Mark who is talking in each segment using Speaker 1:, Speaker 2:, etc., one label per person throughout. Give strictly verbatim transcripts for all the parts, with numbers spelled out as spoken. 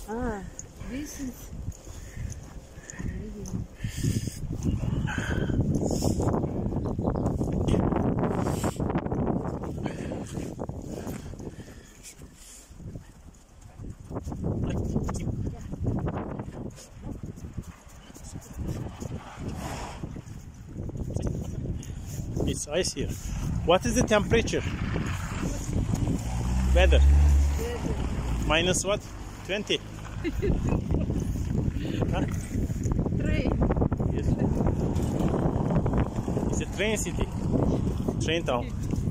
Speaker 1: Ah, this is.
Speaker 2: It's ice here. What is the temperature? Weather. Minus what? twenty. Huh?
Speaker 1: Train.
Speaker 2: Yes. It's a train city. Train town.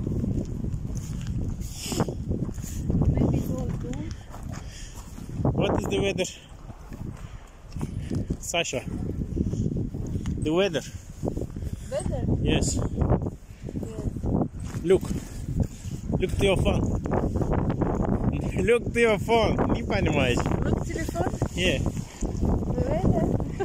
Speaker 1: Maybe go to.
Speaker 2: What is the weather? Sasha. The weather.
Speaker 1: Weather?
Speaker 2: Yes.
Speaker 1: Yes.
Speaker 2: Look. Look to your phone. Look to your phone. Не понимаешь?
Speaker 1: Look телефон?
Speaker 2: Yeah.
Speaker 1: The weather?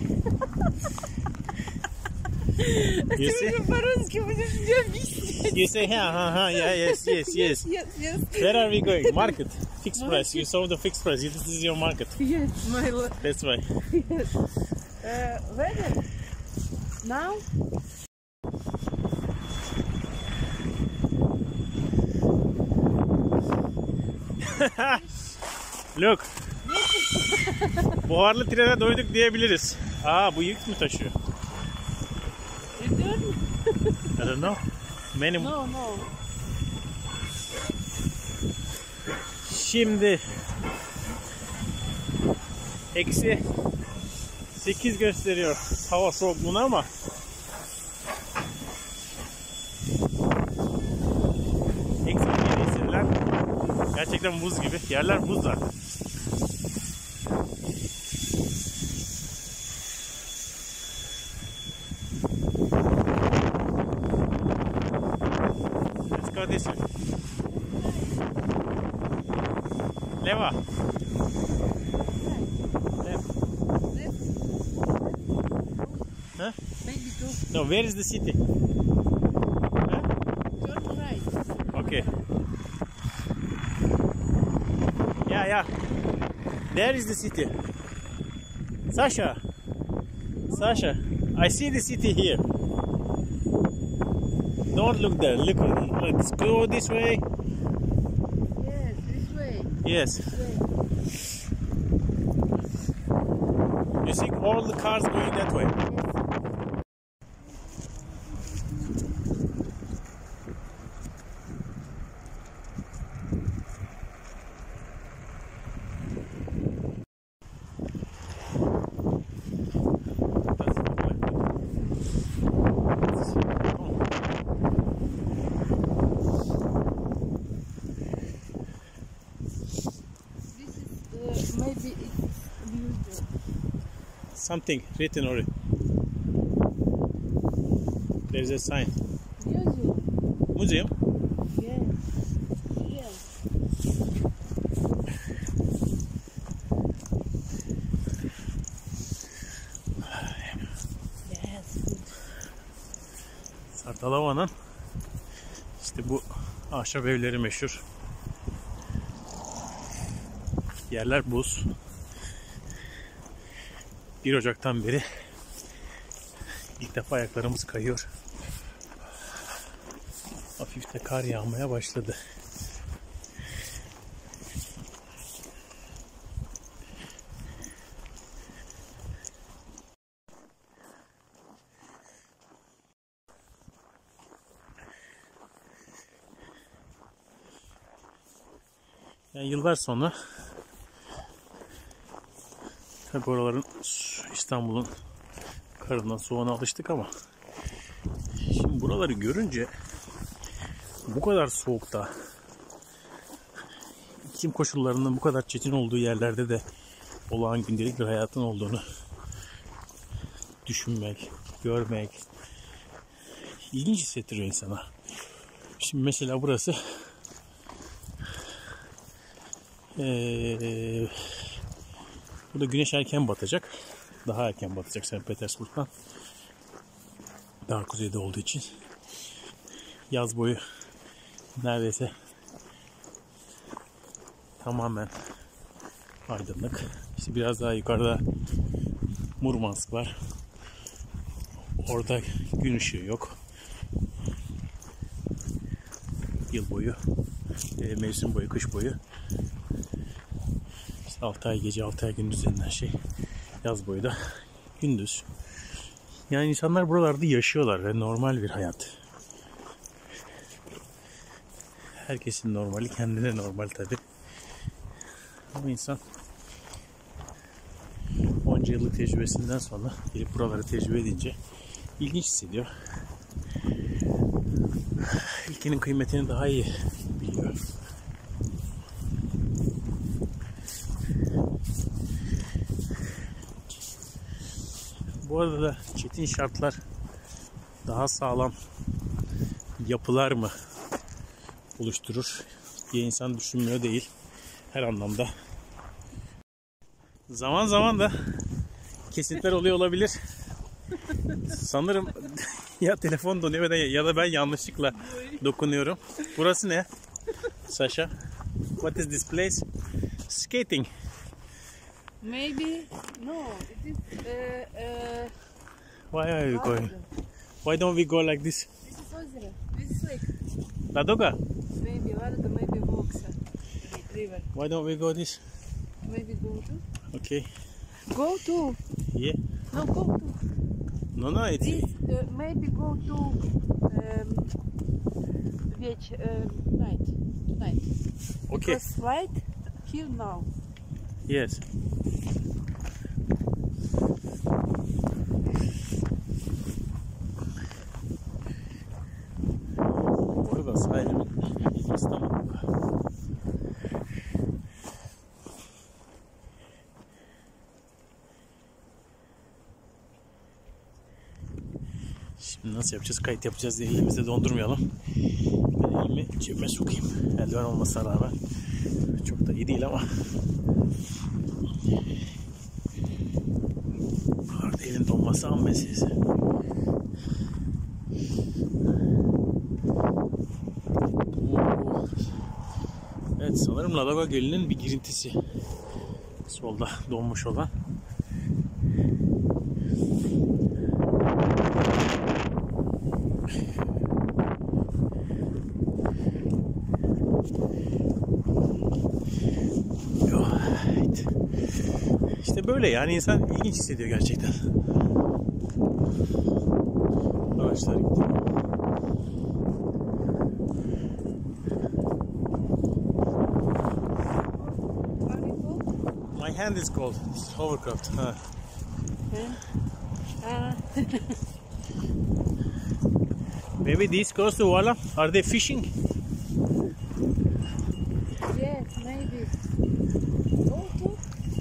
Speaker 2: You
Speaker 1: Ты
Speaker 2: see?
Speaker 1: уже по-русски будешь мне объяснять.
Speaker 2: You say, yeah, uh, uh, yeah, yes, yes, yes.
Speaker 1: Yes, yes.
Speaker 2: Where are we going? Market. Fixed price. You saw the fixed price. This is your market.
Speaker 1: Yes, my lord.
Speaker 2: That's why.
Speaker 1: Yes. Uh, weather? Now?
Speaker 2: Look. Buharlı trene doyduk diyebiliriz. Aa, bu yük mü taşıyor?
Speaker 1: Return?
Speaker 2: I don't know. Benim.
Speaker 1: No, no.
Speaker 2: Şimdi eksi sekiz gösteriyor hava soğukluğunu ama eksi bir hissedilen gerçekten buz gibi. Yerler buz zaten. Let's go this way. Leva. Huh?
Speaker 1: Maybe two.
Speaker 2: No, where is the city? Huh?
Speaker 1: Turn right.
Speaker 2: Okay. Yeah, yeah. There is the city. Sasha. Sasha. I see the city here. Don't look there. Look. Let's go this way.
Speaker 1: Yes, this way.
Speaker 2: Yes.
Speaker 1: This way.
Speaker 2: You see all the cars going that way.
Speaker 1: Maybe it's museum.
Speaker 2: Something written on it. There's a sign.
Speaker 1: Museum.
Speaker 2: Museum?
Speaker 1: Yes. Yes. Yes.
Speaker 2: Sartalova'nın işte bu ahşap evleri meşhur. Yerler buz. bir Ocak'tan beri ilk defa ayaklarımız kayıyor. Hafif de kar yağmaya başladı. Yani yıllar sonra tabi oraların İstanbul'un karından soğuğuna alıştık ama şimdi buraları görünce bu kadar soğukta iklim koşullarının bu kadar çetin olduğu yerlerde de olağan gündelik bir hayatın olduğunu düşünmek, görmek ilginç hissettiriyor insana. Şimdi mesela burası ee, burada güneş erken batacak. Daha erken batacak Sankt Petersburg'dan. Daha kuzeyde olduğu için. Yaz boyu neredeyse tamamen aydınlık. İşte biraz daha yukarıda Murmansk var. Orada gün ışığı yok. Yıl boyu, e, mevsim boyu, kış boyu. İşte altı ay gece, altı ay gündüz denilen şey. Yaz boyu da gündüz. Yani insanlar buralarda yaşıyorlar ve normal bir hayat. Herkesin normali kendine normal tabi. Ama insan onca yıllık tecrübesinden sonra gelip buraları tecrübe edince ilginç hissediyor. Ülkenin kıymetini daha iyi biliyor. Bu arada da çetin şartlar daha sağlam yapılar mı oluşturur diye insan düşünmüyor değil. Her anlamda. Zaman zaman da kesintiler oluyor olabilir. Sanırım ya telefon donuyor ya da ben yanlışlıkla dokunuyorum. Burası ne? Sasha? What is this place? Skating.
Speaker 1: Maybe no. It is. Uh, uh,
Speaker 2: Why are you going? Why don't we go like this?
Speaker 1: This is ozero. This is lake.
Speaker 2: Ladoga?
Speaker 1: Maybe Ladoga, maybe Voksa river.
Speaker 2: Why don't we go this?
Speaker 1: Maybe go to.
Speaker 2: Okay.
Speaker 1: Go to.
Speaker 2: Yeah.
Speaker 1: No, go to.
Speaker 2: No, no, it's
Speaker 1: This uh, maybe go to um, which uh, night tonight.
Speaker 2: okay.
Speaker 1: Because light here now.
Speaker 2: Yes. Orada sahilimin İstanbul. Şimdi nasıl yapacağız? Kayıt yapacağız diye elimizde dondurmayalım. Ben elimi cebime sokayım. Eldiven olmasına rağmen. Çok da iyi değil ama. Buralarda elin donması an meselesi. Evet, sanırım Ladoga Gölü'nün bir girintisi. Solda donmuş olan. Evet. İşte böyle yani insan ilginç hissediyor gerçekten. Ağaçlar gidiyor. My hand is cold. It's hovercraft. Ha.
Speaker 1: Uh,
Speaker 2: Maybe this goes to Walla. Are they fishing?
Speaker 1: yes, maybe. Go to.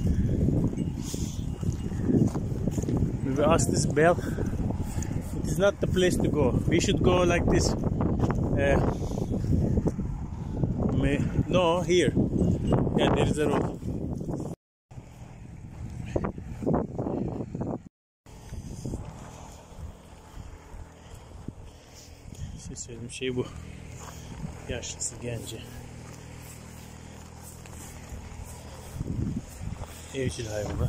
Speaker 2: Maybe ask this bell. It is not the place to go. We should go like this. Uh, may, no, here. Yeah, there is a road. Size söylediğim şey bu. Yaşlısı, genci. Evcil hayvanı.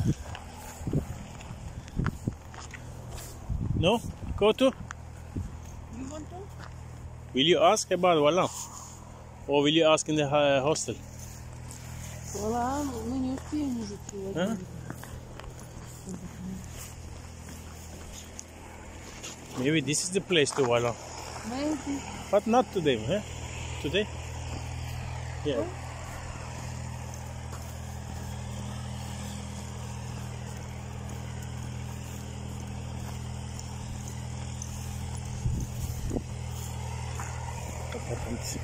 Speaker 2: No? Go to?
Speaker 1: You want to?
Speaker 2: Will you ask about Walla? Or will you ask in the uh, hostel?
Speaker 1: Вала, мы не успеем уже сегодня.
Speaker 2: А? Maybe this is the place to Walla.
Speaker 1: Maybe.
Speaker 2: But not today, huh? Today? Yeah. What happened?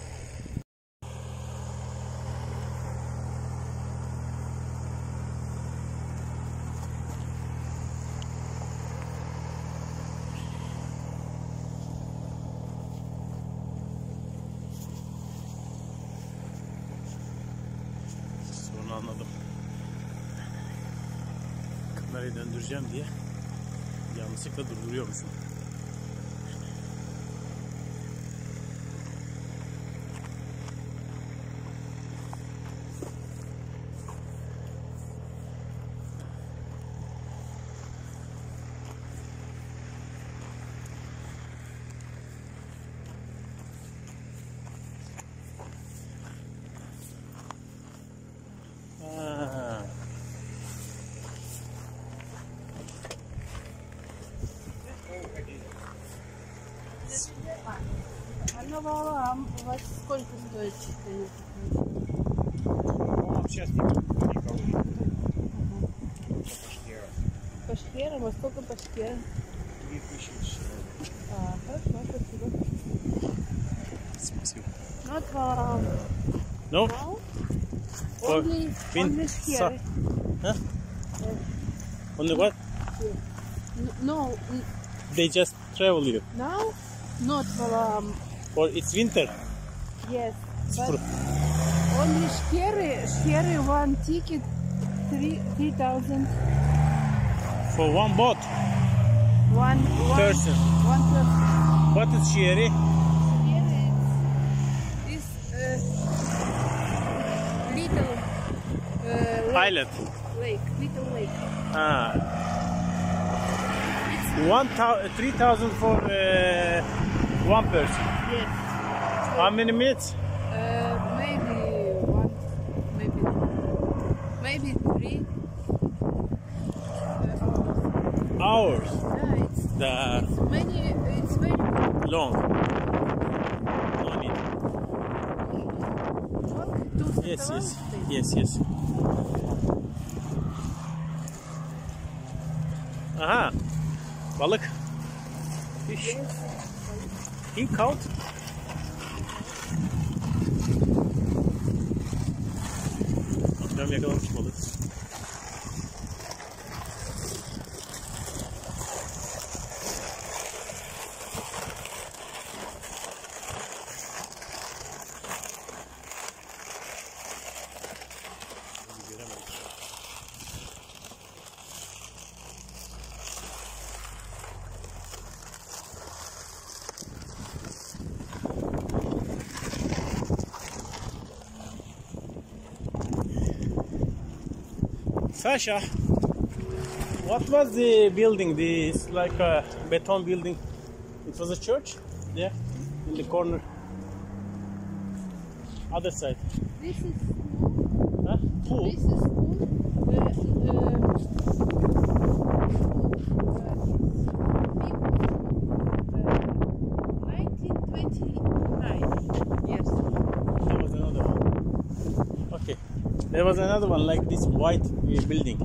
Speaker 2: Sonra anladım. Kamerayı döndüreceğim diye yanlışlıkla durduruyormuşum.
Speaker 1: Она вам сколько стоит?
Speaker 3: Сейчас никого нет.
Speaker 1: По шхерам, а сколько по шхерам?
Speaker 3: Две тысячи.
Speaker 1: А, хорошо, спасибо.
Speaker 2: Спасибо.
Speaker 1: Not um,
Speaker 2: No?
Speaker 1: now.
Speaker 2: For
Speaker 1: Only,
Speaker 2: fin-
Speaker 1: only
Speaker 2: sa-
Speaker 1: шхеры.
Speaker 2: Huh? Only what?
Speaker 1: N- No, n-
Speaker 2: They just travel you.
Speaker 1: now, not for um,
Speaker 2: Or it's winter.
Speaker 1: yes,
Speaker 2: It's
Speaker 1: but
Speaker 2: for-
Speaker 1: only шхеры, шхеры one ticket, three three thousand.
Speaker 2: For one boat.
Speaker 1: One, one
Speaker 2: Person.
Speaker 1: One person.
Speaker 2: What is Sherry?
Speaker 1: Here is this uh, little uh, lake,
Speaker 2: Pilot.
Speaker 1: lake, little lake.
Speaker 2: Ah. One thou- three thousand for uh, one person.
Speaker 1: Yes.
Speaker 2: How many minutes?
Speaker 1: Uh, maybe one, maybe maybe three uh, hours.
Speaker 2: Hours.
Speaker 1: Yeah, it's,
Speaker 2: The
Speaker 1: it's many. It's very
Speaker 2: long. No need.
Speaker 1: long to
Speaker 2: Yes,
Speaker 1: settle
Speaker 2: yes,
Speaker 1: down.
Speaker 2: yes, yes. Aha, balık. Fish. King caught. Amcam yakalamış balık. Sasha, what was the building? This like a beton building. It was a church there in the corner. Other side.
Speaker 1: This is
Speaker 2: Huh? Pool.
Speaker 1: this is school. Uh, uh, nineteen twenty-nine. Yes.
Speaker 2: There was another one. Okay. There was another one like this white uh, building.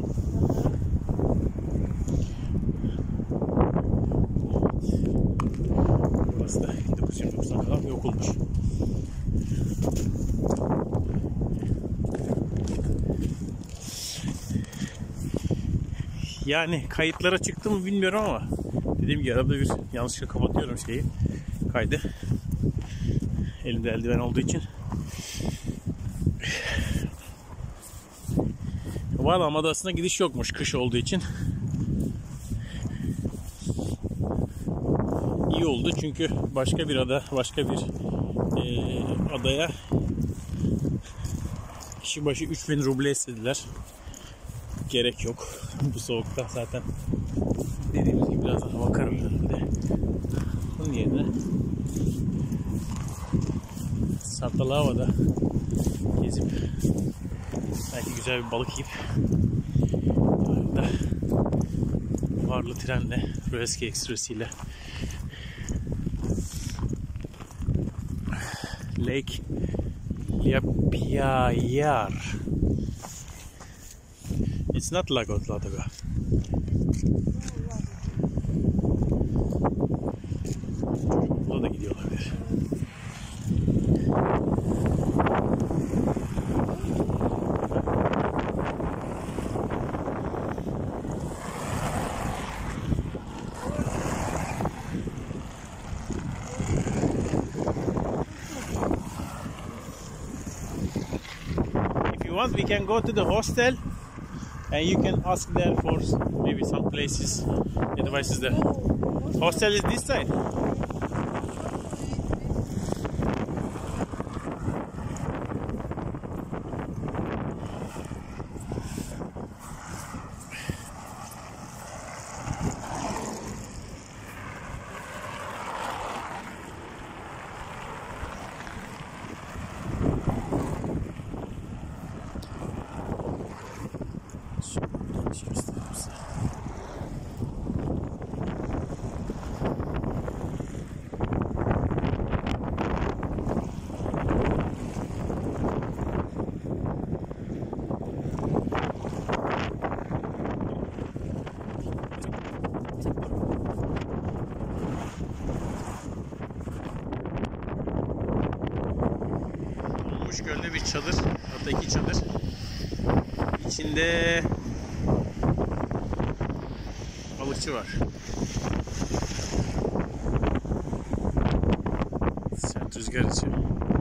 Speaker 2: Burası da bin dokuz yüz doksan kadar yok olmuş. Yani kayıtlara çıktı mı bilmiyorum ama dediğim gibi arada bir yanlışlıkla kapatıyorum şeyi, kaydı. Elimde eldiven olduğu için. Valam Adası'na gidiş yokmuş kış olduğu için. İyi oldu çünkü başka bir ada, başka bir e, adaya kişi başı üç bin ruble istediler. Gerek yok bu soğukta zaten. Dediğimiz gibi biraz hava kararında. Bunun yerine Santalava'da gezip belki güzel bir balık yiyip da varlı trenle, Roeski Express ile Lake Liepājār. It's not Lagot Ladoga. O da gidiyor olabilir. If you want, we can go to the hostel and you can ask there for maybe some places, advices there. Hostel is this side. Pamuç Gölü'nde bir çadır. Hatta iki çadır. İçinde balıkçı var. Sert rüzgar esiyor.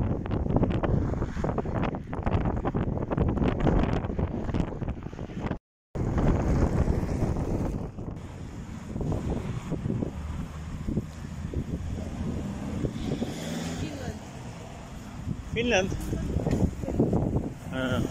Speaker 2: Finland. Ha.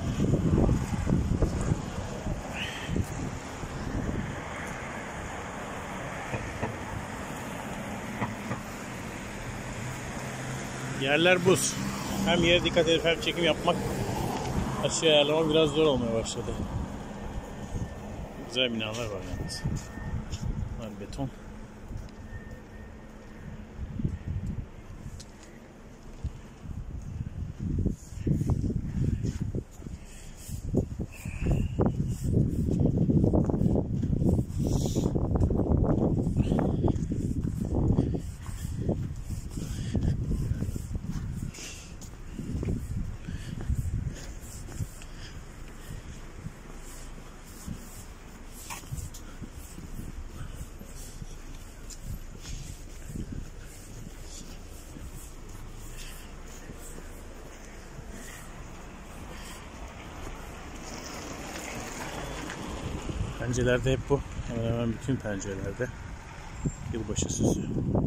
Speaker 2: Yerler buz. Hem yere dikkat edip hem çekim yapmak, açı ayarlamak biraz zor olmaya başladı. Güzel binalar var yalnız. Bunlar beton. Pencerelerde hep bu. Hemen hemen bütün pencerelerde yılbaşı süsü.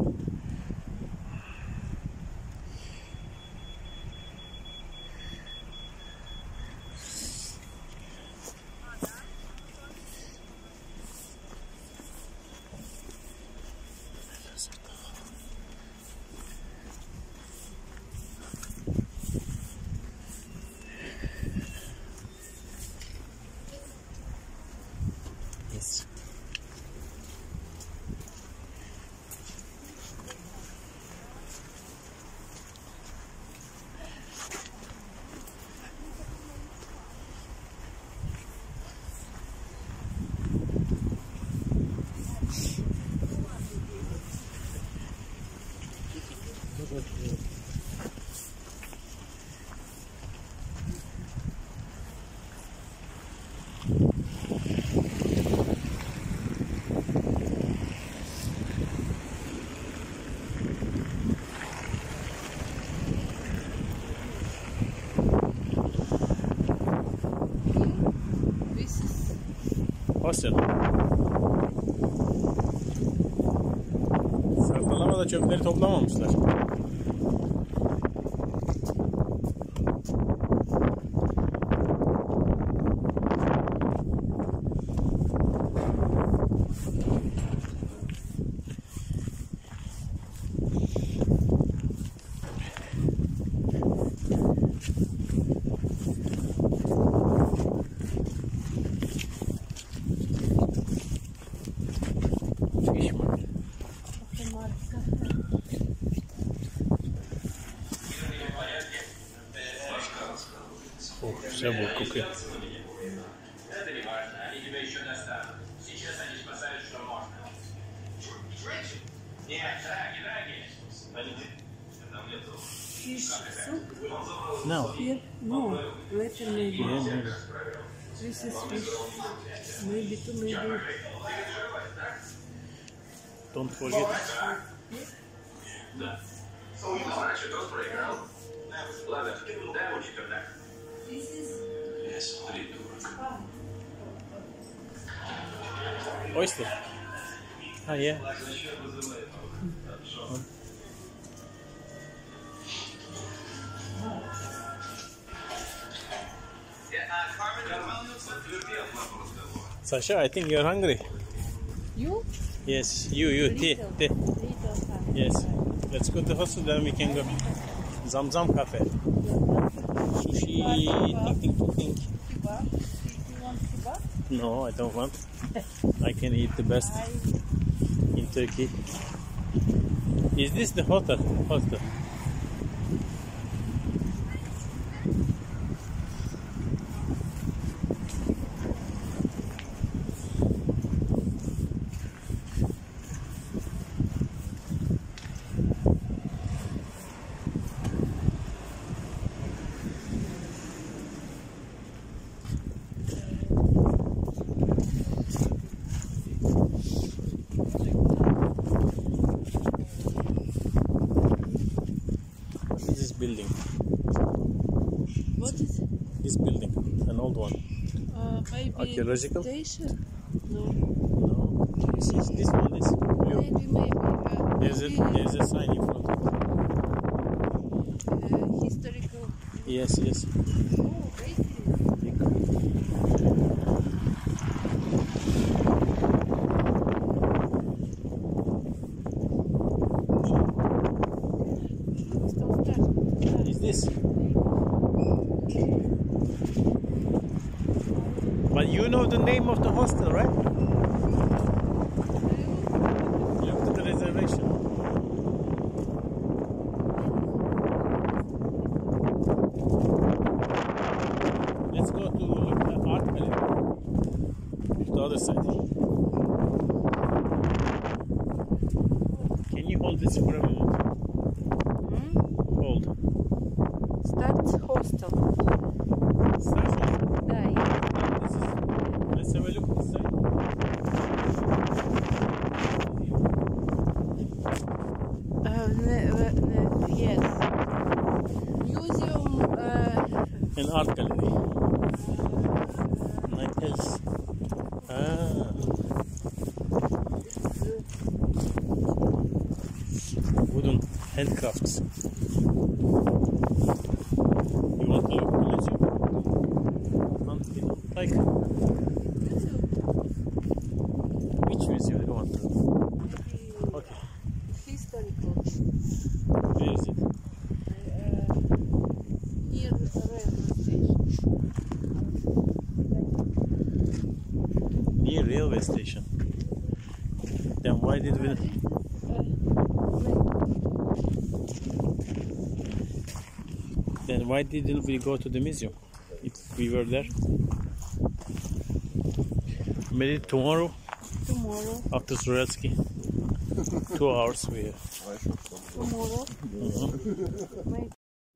Speaker 2: Yes. Basın. Sardalamada çöpleri toplamamışlar. Oh, güzel bu kokuyor.
Speaker 1: Fish soup?
Speaker 2: No.
Speaker 1: Here? No. Later maybe.
Speaker 2: Yeah, maybe.
Speaker 1: This is fish. Maybe two, maybe.
Speaker 2: Don't forget.
Speaker 1: This is
Speaker 2: Oyster. Ah, yeah. Sasha, I think you're hungry.
Speaker 1: you?
Speaker 2: Yes, you, you, tea,
Speaker 1: Little.
Speaker 2: tea.
Speaker 1: Little time.
Speaker 2: Yes. Let's go to hostel, then we can go. Zam Zam Cafe. Sushi, think, think, think.
Speaker 1: Kebab? You want kebab?
Speaker 2: No, I don't want. I can eat the best
Speaker 1: I
Speaker 2: in Turkey. Is this the hotel? Hostel. This is building.
Speaker 1: What is it?
Speaker 2: This building, an old one.
Speaker 1: Uh, maybe
Speaker 2: Archaeological?
Speaker 1: station? No.
Speaker 2: No, this is this one is blue.
Speaker 1: Maybe, maybe. Uh,
Speaker 2: There's a
Speaker 1: maybe,
Speaker 2: there's a sign in front.
Speaker 1: uh, historical.
Speaker 2: Yes, yes.
Speaker 1: Oh, bakery. Stop that.
Speaker 2: Is this? But you know the name of the hostel, right? Look at the reservation. Let's go to the art gallery. The other side. Can you hold this for a moment?
Speaker 1: Hmm?
Speaker 2: Hold.
Speaker 1: Start hostel.
Speaker 2: Start here.
Speaker 1: Да, yeah.
Speaker 2: This is, let's have a look this side.
Speaker 1: Uh, ne, uh, ne, yes. Museum. Uh,
Speaker 2: An art gallery. Like this. Ah. Wooden handcrafts. You want to look at the museum? Want to look like which museum you want to? Okay.
Speaker 1: historical.
Speaker 2: Where is it?
Speaker 1: Uh, near the railway station.
Speaker 2: Near railway station. Then why did we? Then why didn't we go to the museum if we were there? Maybe tomorrow
Speaker 1: Tomorrow.
Speaker 2: after Surelsky. Two hours we have.
Speaker 1: Tomorrow. Maybe.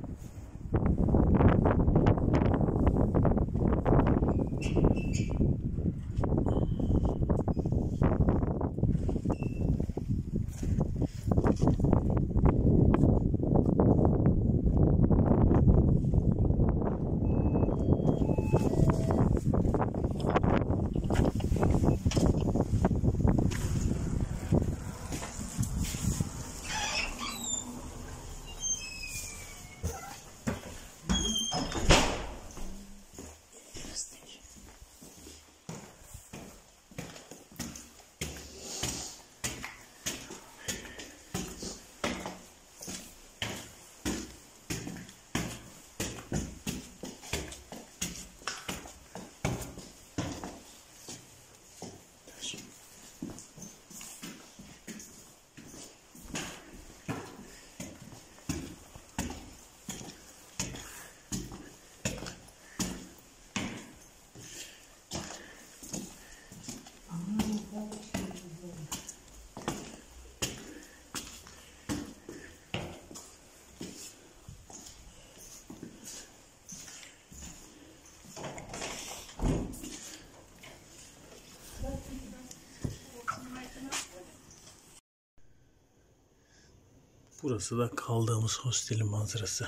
Speaker 2: Burası da kaldığımız hostelin manzarası.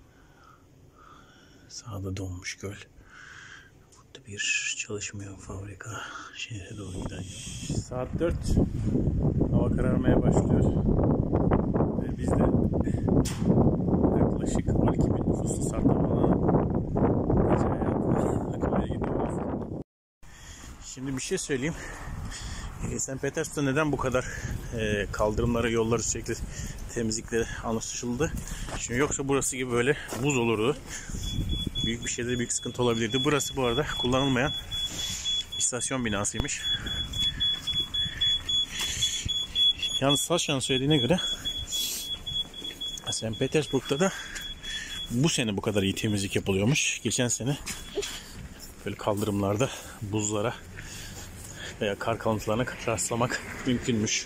Speaker 2: Sağda donmuş göl. Burada bir çalışmayan fabrika. Şehre doğru giden yol. Saat dört. Hava kararmaya başlıyor. Ve biz de yaklaşık on iki bin nüfuslu Sardaman'a gece hayatına akmaya gidiyoruz. Şimdi bir şey söyleyeyim. Sankt Petersburg'da neden bu kadar e, kaldırımları, yolları sürekli temizlikle anlaşıldı? Çünkü yoksa burası gibi böyle buz olurdu. Büyük bir şeyde büyük sıkıntı olabilirdi. Burası bu arada kullanılmayan istasyon binasıymış. Yalnız Saşa'nın söylediğine göre Sankt Petersburg'da da bu sene bu kadar iyi temizlik yapılıyormuş. Geçen sene böyle kaldırımlarda buzlara veya kar kalıntılarına rastlamak mümkünmüş.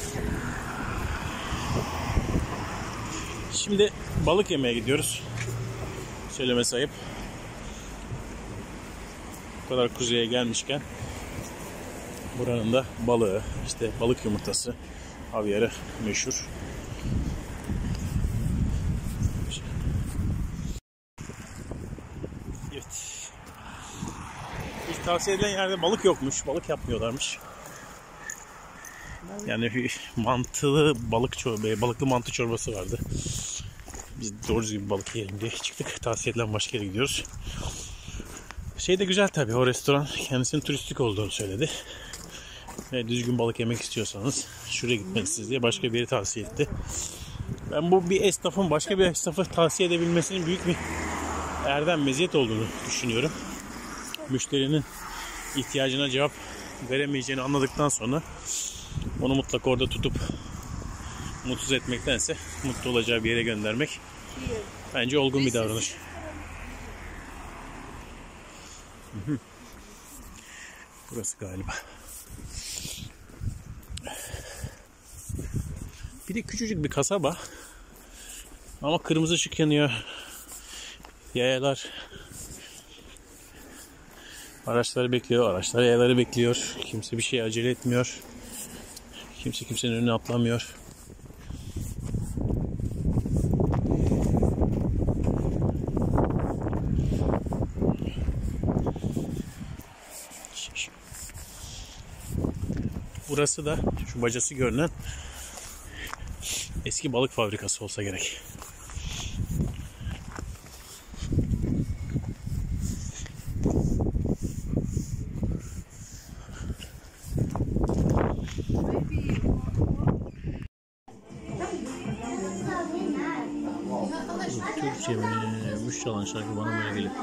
Speaker 2: Şimdi balık yemeye gidiyoruz. Söylemesi ayıp. Bu kadar kuzeye gelmişken buranın da balığı, işte balık yumurtası, havyarı meşhur. tavsiye edilen yerde balık yokmuş. Balık yapmıyorlarmış. Yani mantılı balık çorba, balıklı mantı çorbası vardı. Biz doğru düzgün balık yiyelim diye çıktık. Tavsiye edilen başka yere gidiyoruz. Şey de güzel tabii, o restoran kendisinin turistik olduğunu söyledi. Ve düzgün balık yemek istiyorsanız şuraya gitmelisiniz diye başka bir yeri tavsiye etti. Ben bu bir esnafın başka bir esnafı tavsiye edebilmesinin büyük bir erdem, meziyet olduğunu düşünüyorum. Müşterinin ihtiyacına cevap veremeyeceğini anladıktan sonra onu mutlaka orada tutup mutsuz etmektense mutlu olacağı bir yere göndermek bence olgun bir davranış. Burası galiba. Bir de küçücük bir kasaba ama kırmızı ışık yanıyor. Yayalar araçları bekliyor, araçlar yayaları bekliyor. Kimse bir şey acele etmiyor. Kimse kimsenin önüne atlamıyor. Burası da şu bacası görünen eski balık fabrikası olsa gerek. Türkçe mi? Müş çalan şarkı bana böyle geliyor.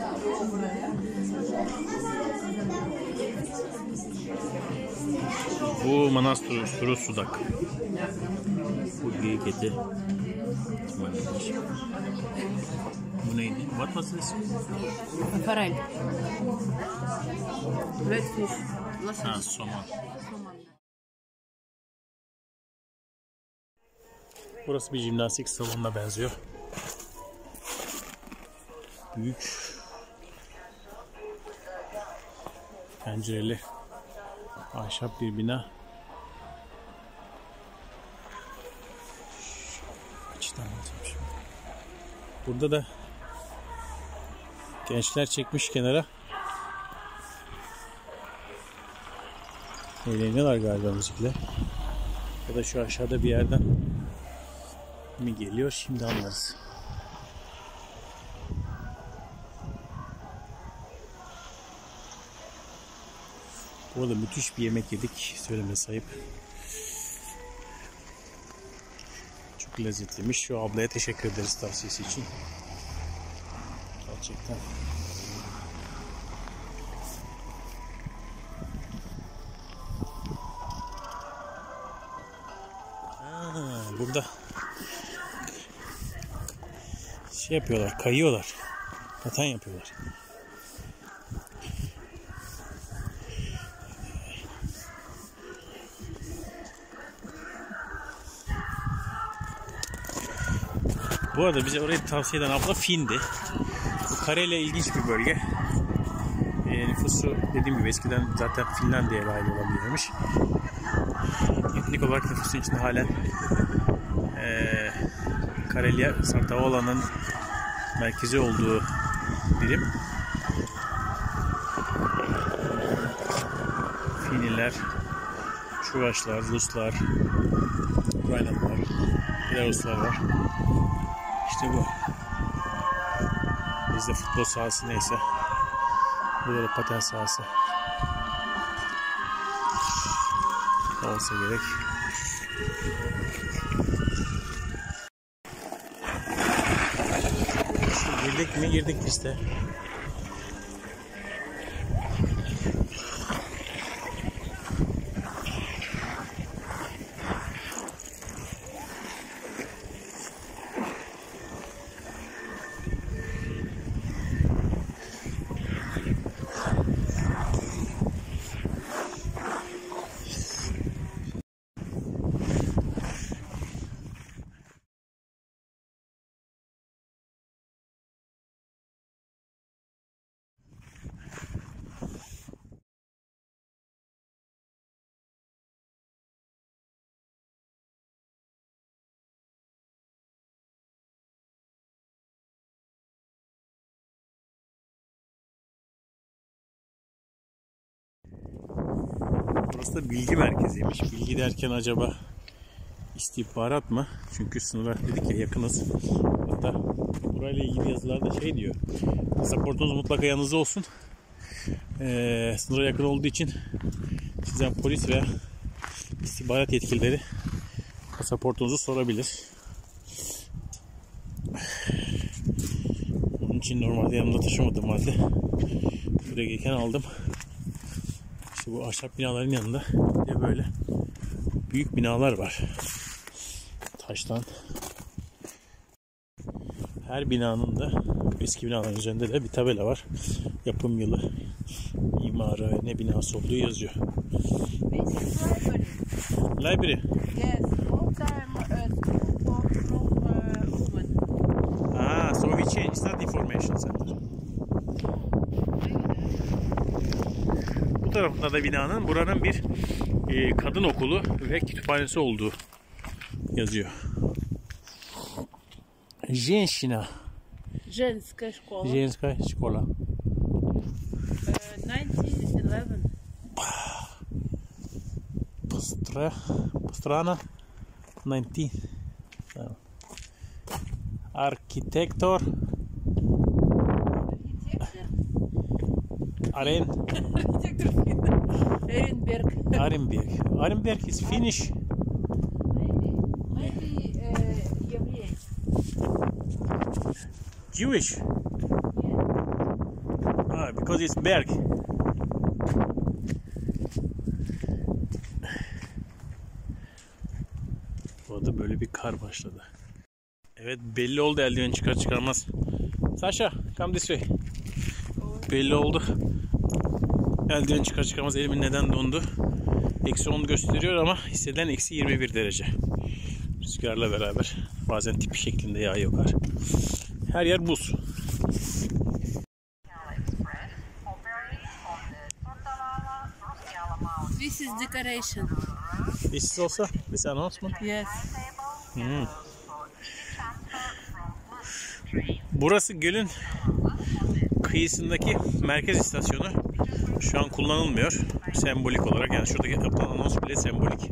Speaker 2: Bu Manastır Suru Sudak. Bu geyik eti. Bu neydi? What was this?
Speaker 1: Farel. Redfish.
Speaker 2: Ha, somon. Burası bir jimnastik salonuna benziyor. Büyük pencereli ahşap bir bina. Açıdan alacağım şimdi. Burada da gençler çekmiş kenara. Eğleniyorlar galiba müzikle. Ya da şu aşağıda bir yerden mi geliyor? Şimdi anlarız. Bu arada müthiş bir yemek yedik. Söylemesi ayıp. Çok lezzetliymiş. Şu ablaya teşekkür ederiz tavsiyesi için. Gerçekten. Aa, burada şey yapıyorlar, kayıyorlar. Paten yapıyorlar. Bu arada bize orayı tavsiye eden abla Fin'di. Bu Karelya ilginç bir bölge. E, nüfusu dediğim gibi eskiden zaten Finlandiya'ya dahil olabiliyormuş. Etnik olarak nüfusun içinde halen e, Karelya Sartavolan'ın merkezi olduğu birim. Finiler, Çuvaşlar, Ruslar, Ukraynalılar, Belaruslar var. İşte bu. Bizde futbol sahası neyse. Burada da paten sahası olsa gerek. Girdik mi? Girdik piste. Aslında bilgi merkeziymiş. Bilgi derken acaba istihbarat mı? Çünkü sınıra dedik ya yakınız. Hatta burayla ilgili yazılarda şey diyor. Pasaportunuz mutlaka yanınızda olsun. Ee, sınıra yakın olduğu için sizden polis veya istihbarat yetkilileri pasaportunuzu sorabilir. Onun için normalde yanımda taşımadım halde buraya gelirken aldım. İşte bu ahşap binaların yanında bir de böyle büyük binalar var. Taştan. Her binanın da eski binaların üzerinde de bir tabela var. Yapım yılı, imarı ve ne binası olduğu yazıyor.
Speaker 1: This is library.
Speaker 2: Library.
Speaker 1: Yes, all time uh, school for from uh, women.
Speaker 2: Ah, so we change. It's not information center. Bu tarafında da binanın buranın bir e, kadın okulu ve kütüphanesi olduğu yazıyor. Женщина.
Speaker 1: Женская школа.
Speaker 2: Женская школа.
Speaker 1: Uh, nineteen eleven.
Speaker 2: Постра... Пострана. nineteen. Архитектор. Aren.
Speaker 1: Эренберг.
Speaker 2: Arenberg. Arenberg is Finnish.
Speaker 1: Maybe, maybe uh, еврей.
Speaker 2: Jewish. Ah, because it's Berg. Orada böyle bir kar başladı. Evet, belli oldu eldiven çıkar çıkarmaz. Sasha, come this way. Belli oldu. Eldiven çıkar çıkarmaz elimin neden dondu. Eksi on gösteriyor ama hissedilen eksi yirmi bir derece. Rüzgarla beraber bazen tipi şeklinde yağıyor kar. Her yer buz.
Speaker 1: This is decoration.
Speaker 2: This is also this announcement.
Speaker 1: Yes.
Speaker 2: Hmm. Burası gölün kıyısındaki merkez istasyonu. Şu an kullanılmıyor. Sembolik olarak, yani şuradaki yapılan anons bile sembolik.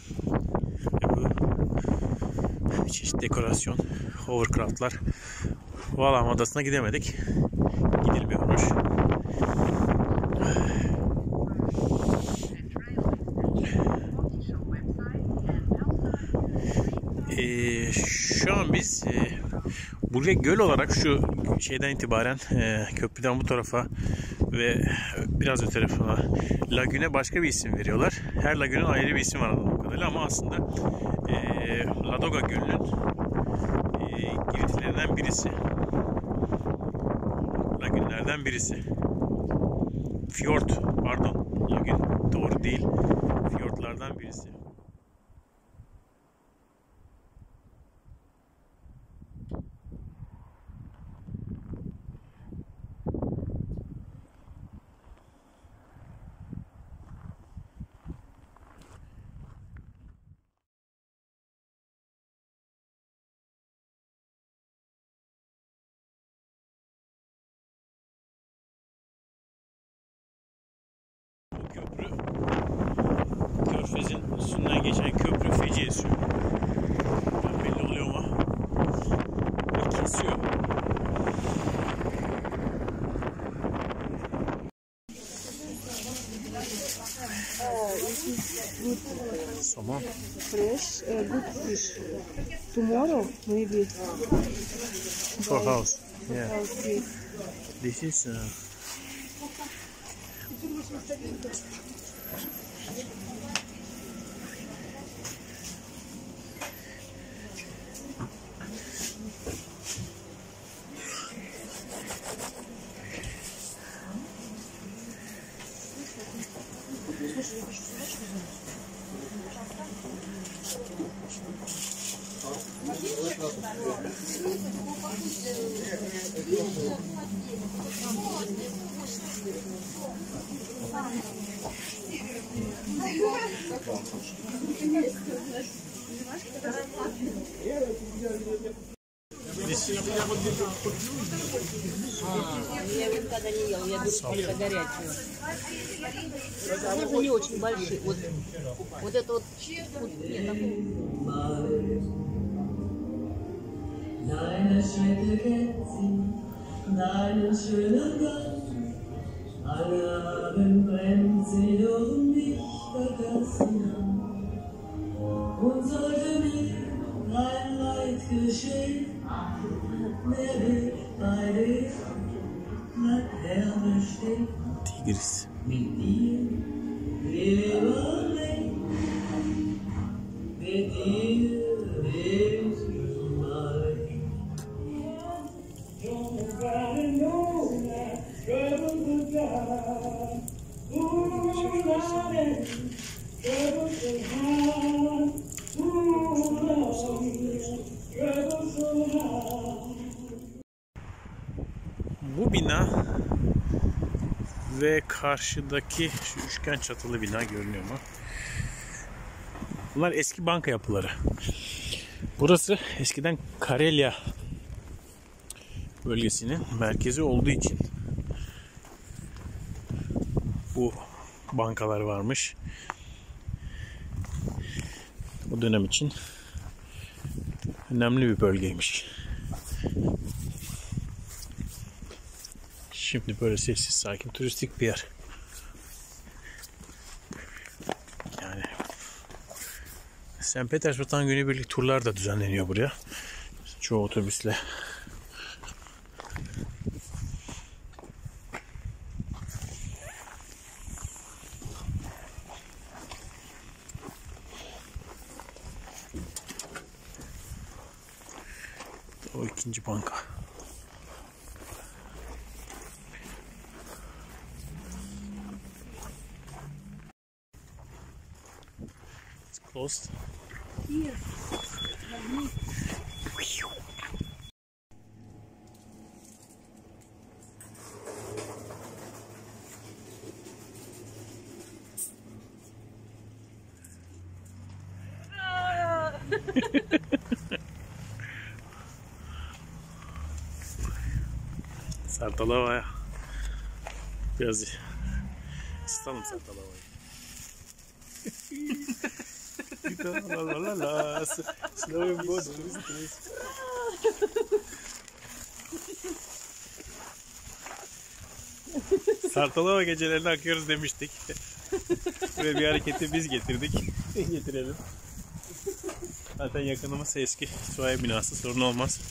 Speaker 2: Bu çeşitli dekorasyon, hovercraftlar. Valhalla Adası'na gidemedik. Gidilmiyormuş. Ee, şu an biz e, buraya göl olarak şu şeyden itibaren e, köprüden bu tarafa ve biraz öte tarafa lagüne başka bir isim veriyorlar. Her lagünün ayrı bir isim var anladığım kadarıyla ama aslında e, Ladoga Gölü'nün e, girintilerinden birisi. Lagünlerden birisi. Fjord, pardon, lagün doğru değil. Fjordlardan birisi. Köprü, Körfez'in üstünden geçen köprü feci esiyor. Yani belli oluyor ama kesiyor. Somon.
Speaker 1: Fresh, uh, good fish. Tomorrow, maybe.
Speaker 2: For house. Yeah.
Speaker 1: Okay.
Speaker 2: This is uh, Здесь
Speaker 1: Я его никогда не ел, я беру только горячую. Можно не очень большие. Вот, вот это вот. вот нет, такого.
Speaker 4: Deine Schritte kennt sie, deinen schönen Gang. Alle Abend brennt sie durch mich vergessen an. Und sollte mir ein Leid geschehen, wer will bei dir bleibt Erde stehen.
Speaker 2: Tigris.
Speaker 4: Mit dir leben wir, mit dir ist mein.
Speaker 2: Bu bina ve karşıdaki şu üçgen çatılı bina görünüyor mu? Bunlar eski banka yapıları. Burası eskiden Karelya bölgesinin merkezi olduğu için bu bankalar varmış. Bu dönem için önemli bir bölgeymiş. Şimdi böyle sessiz, sakin, turistik bir yer. Yani Sankt Petersburg'dan günübirlik turlar da düzenleniyor buraya. Çoğu otobüsle. O ikinci banka. It's closed. Sartalava'ya biraz ısıtalım Sartalava'yı. La la la la, sınavın bu turist. Sartalava gecelerine akıyoruz demiştik. Ve bir hareketi biz getirdik. Getirelim. Zaten yakınımız eski Suaya binası, sorun olmaz.